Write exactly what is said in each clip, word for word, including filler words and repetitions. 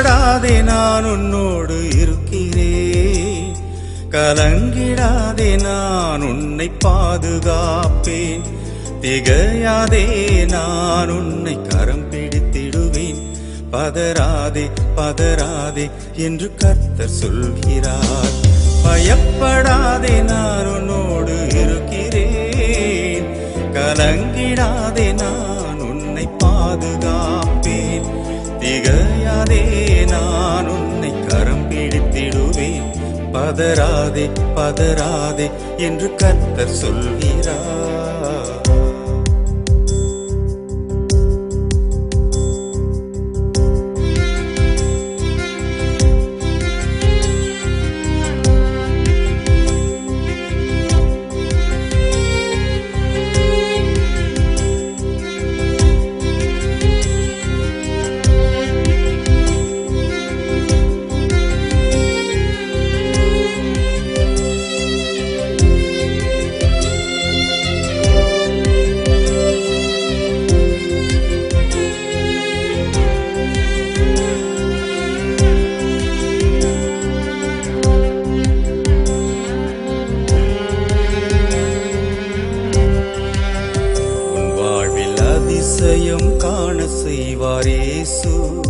பயப்படாதே நான் உன்னோடு இருக்கிறேன், கலங்கிடாதே நான் உன்னை பாதுகாப்பேன், திகையாதே நான் உன்னை கரம் பிடித்திடுவேன், பதராதே பதராதே என்று கர்த்தர் சொல்கிறார். பயப்படாதே நான் உன்னோடு இருக்கிறேன், கலங்கிடாதே நான் உன்னை பாதுகாப்பேன், திகையாதே நான் உன்னை கரம் பிடித்திடுவேன், பதராதே பதராதே என்று கர்த்தர் சொல்கிறார். அதிசயம் காண செய்வார் இயேசு,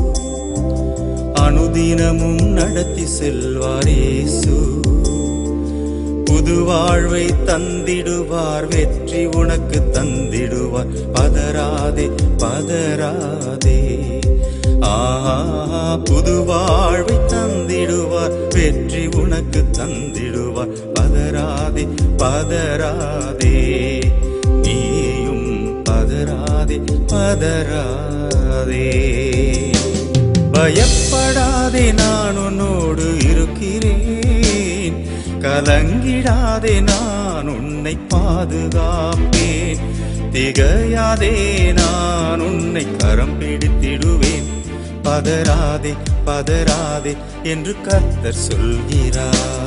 அனுதினமும் நடத்தி செல்வார் இயேசு, புது வாழ்வை தந்திடுவார், வெற்றி உனக்கு தந்திடுவார், பதராதே பதராதே. ஆஹா, புது வாழ்வை தந்திடுவார், வெற்றி உனக்கு தந்திடுவார், பதராதே பதராதே. நீயும் பதராதே பதராதே. பயப்படாதே நான் உன்னோடு இருக்கிறேன், கலங்கிடாதே நான் உன்னை பாதுகாப்பேன், திகையாதே நான் உன்னை கரம் பிடித்திடுவேன், பதராதே பதராதே என்று கர்த்தர் சொல்கிறார்.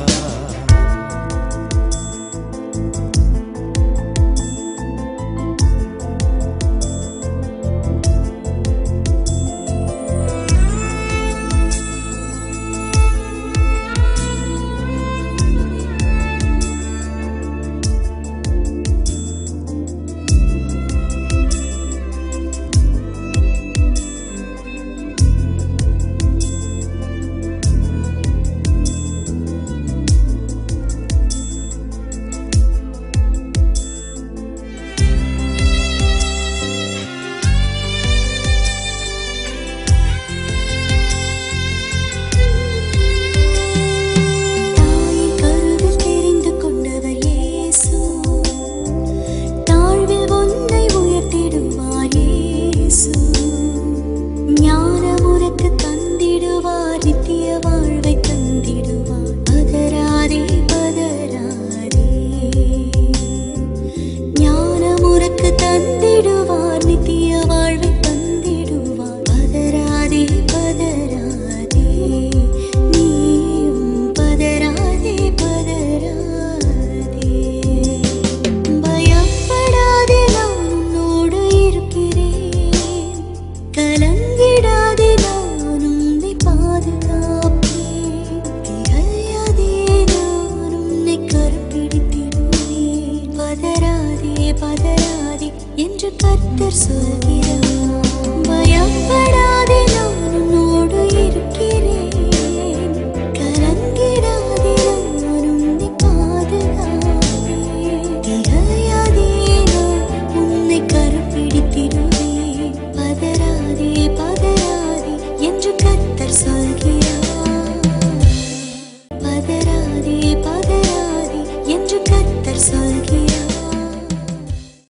பதராதே பதராதே என்று கர்த்தர் சொல்கிறார்.